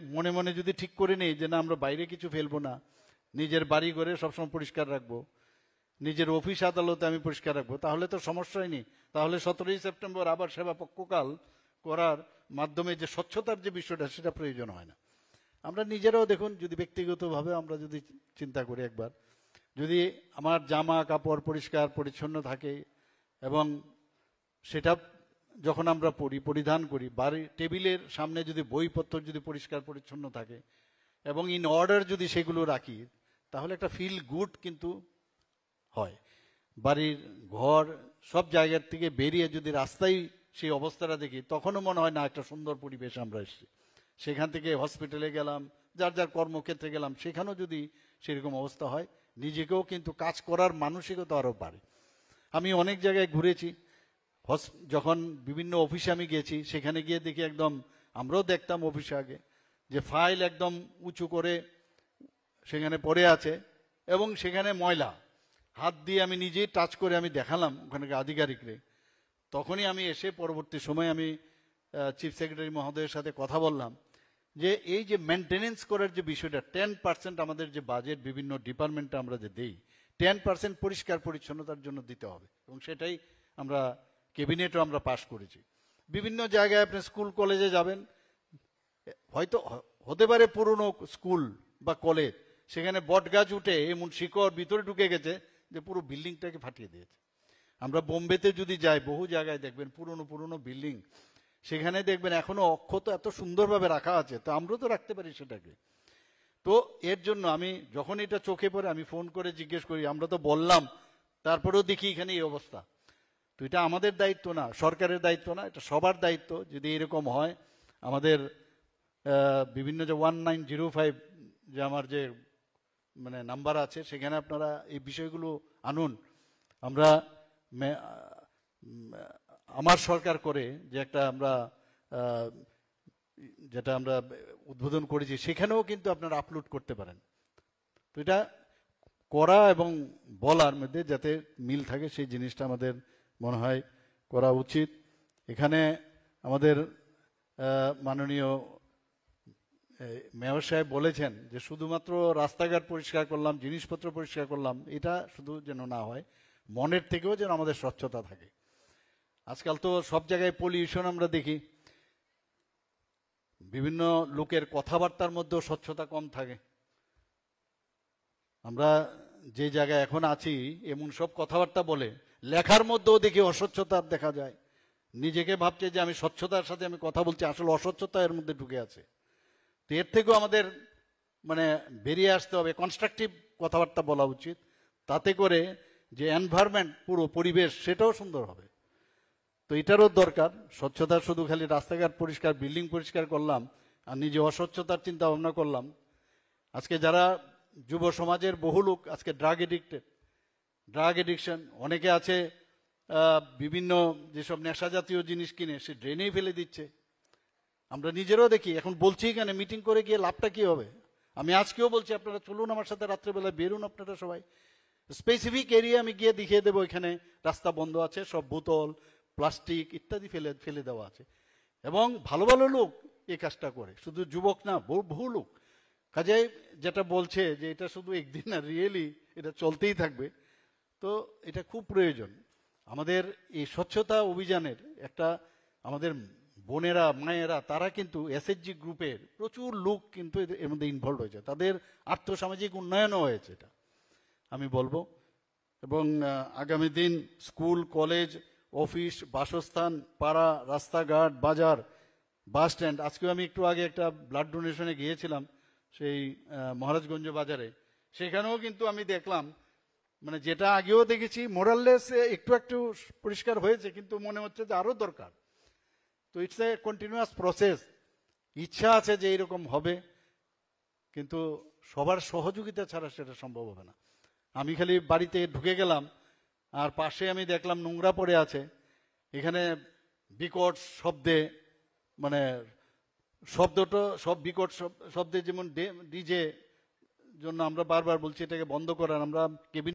মনে মনে যদি ঠিক করে নিই যে না আমরা বাইরে কিছু ফেলবো না, নিজের বাড়ি ঘরে সবসময় পরিষ্কার রাখবো, নিজের অফিস আদালতে আমি পরিষ্কার রাখবো, তাহলে তো সমস্যাই নেই। তাহলে 17ই সেপ্টেম্বর আবার সেবা পক্ষকাল করার মাধ্যমে যে স্বচ্ছতার যে বিষয়টা সেটা প্রয়োজন হয় না। আমরা নিজেরাও দেখুন, যদি ব্যক্তিগতভাবে আমরা যদি চিন্তা করি একবার, যদি আমার জামা কাপড় পরিষ্কার পরিচ্ছন্ন থাকে এবং সেটা যখন আমরা পরিধান করি, বাড়ির টেবিলের সামনে যদি বইপত্র যদি পরিষ্কার পরিচ্ছন্ন থাকে এবং ইন অর্ডার যদি সেগুলো রাখি, তাহলে একটা ফিল গুড কিন্তু হয়। বাড়ির ঘর সব জায়গার থেকে বেরিয়ে যদি রাস্তায় সেই অবস্থাটা দেখি, তখনও মনে হয় না একটা সুন্দর পরিবেশ আমরা এসেছি। সেখান থেকে হসপিটালে গেলাম, যার যার কর্মক্ষেত্রে গেলাম, সেখানেও যদি সেরকম অবস্থা হয়, নিজেকেও কিন্তু কাজ করার মানসিকতা আরও বাড়ে। আমি অনেক জায়গায় ঘুরেছি, যখন বিভিন্ন অফিসে আমি গেছি, সেখানে গিয়ে দেখি একদম, আমরাও দেখতাম অফিসে আগে, যে ফাইল একদম উঁচু করে সেখানে পড়ে আছে এবং সেখানে ময়লা, হাত দিয়ে আমি নিজেই টাচ করে আমি দেখালাম ওখানকার আধিকারিকরে। তখনই আমি এসে পরবর্তী সময় আমি চিফ সেক্রেটারি মহোদয়ের সাথে কথা বললাম যে এই যে মেনটেনেন্স করার যে বিষয়টা, 10% আমাদের যে বাজেট বিভিন্ন ডিপার্টমেন্টে আমরা যে দেই, 10% পরিষ্কার পরিচ্ছন্নতার জন্য দিতে হবে, এবং সেটাই আমরা ক্যাবিনেটও আমরা পাশ করেছি। বিভিন্ন জায়গায় আপনি স্কুল কলেজে যাবেন, হয়তো হতে পারে পুরনো স্কুল বা কলেজ, সেখানে বট গাছ উঠে এমন শিকড় ভিতরে ঢুকে গেছে যে পুরো বিল্ডিংটাকে ফাটিয়ে দিয়েছে। আমরা বোম্বেতে যদি যাই, বহু জায়গায় দেখবেন পুরনো পুরনো বিল্ডিং, সেখানে দেখবেন এখনো অক্ষত এত সুন্দরভাবে রাখা আছে, তো আমরাও তো রাখতে পারি সেটাকে। তো এর জন্য আমি যখন এটা চোখে পড়ে আমি ফোন করে জিজ্ঞেস করি, আমরা তো বললাম, তারপরেও দেখি এখানে এই অবস্থা। তো এটা আমাদের দায়িত্ব না, সরকারের দায়িত্ব না, এটা সবার দায়িত্ব। যদি এরকম হয়, আমাদের বিভিন্ন যে 1905 যে আমার যে মানে নাম্বার আছে, সেখানে আপনারা এই বিষয়গুলো আনুন। আমরা আমার সরকার করে যে একটা আমরা যেটা আমরা উদ্বোধন করেছি, সেখানেও কিন্তু আপনারা আপলোড করতে পারেন। তো এটা করা এবং বলার মধ্যে যাতে মিল থাকে, সেই জিনিসটা আমাদের মনে হয় করা উচিত। এখানে আমাদের মাননীয় মেয়র সাহেব বলেছেন যে শুধুমাত্র রাস্তাঘাট পরিষ্কার করলাম, জিনিসপত্র পরিষ্কার করলাম, এটা শুধু যেন না হয়, মনের থেকেও যেন আমাদের স্বচ্ছতা থাকে। আজকাল তো সব জায়গায় পলিউশন আমরা দেখি, বিভিন্ন লোকের কথাবার্তার মধ্যেও স্বচ্ছতা কম থাকে। আমরা যে জায়গায় এখন আছি, এমন সব কথাবার্তা বলে, লেখার মধ্যেও দেখি অস্বচ্ছতা দেখা যায়। নিজেকে ভাবছে যে আমি স্বচ্ছতার সাথে আমি কথা বলছি, আসলে অস্বচ্ছতা এর মধ্যে ঢুকে আছে। তো এর থেকেও আমাদের মানে বেরিয়ে আসতে হবে, কনস্ট্রাকটিভ কথাবার্তা বলা উচিত, তাতে করে যে এনভায়রনমেন্ট, পুরো পরিবেশ, সেটাও সুন্দর হবে। তো এটারও দরকার। স্বচ্ছতা শুধু খালি রাস্তাঘাট পরিষ্কার, বিল্ডিং পরিষ্কার করলাম আর নিজে অস্বচ্ছতার চিন্তা ভাবনা করলাম। আজকে যারা যুব সমাজের বহু লোক আজকে ড্রাগ এডিকশন, অনেকে আছে বিভিন্ন যেসব নেশা জাতীয় জিনিস কিনে সে ড্রেনেই ফেলে দিচ্ছে। আমরা নিজেরাও দেখি। এখন বলছি এখানে মিটিং করে গিয়ে লাভটা কি হবে? আমি আজকেও বলছি, আপনারা চলুন আমার সাথে, রাত্রেবেলা বেরুন আপনারা সবাই, স্পেসিফিক এরিয়া আমি গিয়ে দেখিয়ে দেবো, এখানে রাস্তা বন্ধ আছে, সব বোতল প্লাস্টিক ইত্যাদি ফেলে দেওয়া আছে, এবং ভালো ভালো লোক এই কাজটা করে, শুধু যুবক না, বহু লোক। কাজেই যেটা বলছে যে এটা শুধু একদিন না, রিয়েলি এটা চলতেই থাকবে। তো এটা খুব প্রয়োজন আমাদের এই স্বচ্ছতা অভিযানের। একটা আমাদের বোনেরা মায়েরা তারা কিন্তু এসএইচজি গ্রুপের প্রচুর লোক কিন্তু এর মধ্যে ইনভলভ হয়েছে, তাদের আর্থসামাজিক উন্নয়নও হয়েছে, এটা আমি বলবো। এবং আগামী দিন স্কুল কলেজ অফিস বাসস্থান পাড়া রাস্তাঘাট বাজার বাস স্ট্যান্ড, আজকেও আমি একটু আগে একটা ব্লাড ডোনেশনে গিয়েছিলাম সেই মহারাজগঞ্জ বাজারে, সেখানেও কিন্তু আমি দেখলাম মানে যেটা আগেও দেখেছি মোরাললেস একটু একটু পরিষ্কার হয়েছে, কিন্তু মনে হচ্ছে যে আরো দরকার। তো ইটস এ কন্টিনিউয়াস প্রসেস। ইচ্ছা আছে যে এইরকম হবে, কিন্তু সবার সহযোগিতা ছাড়া সেটা সম্ভব হবে না। আমি খালি বাড়িতে ঢুকে গেলাম আর পাশে আমি দেখলাম নোংরা পড়ে আছে, এখানে বিকট শব্দে মানে শব্দটা সব বিকট শব্দে, যেমন ডিজে জন্য আমরা বারবার বলছি এটাকে বন্ধ করার। আমরা কেবিনেট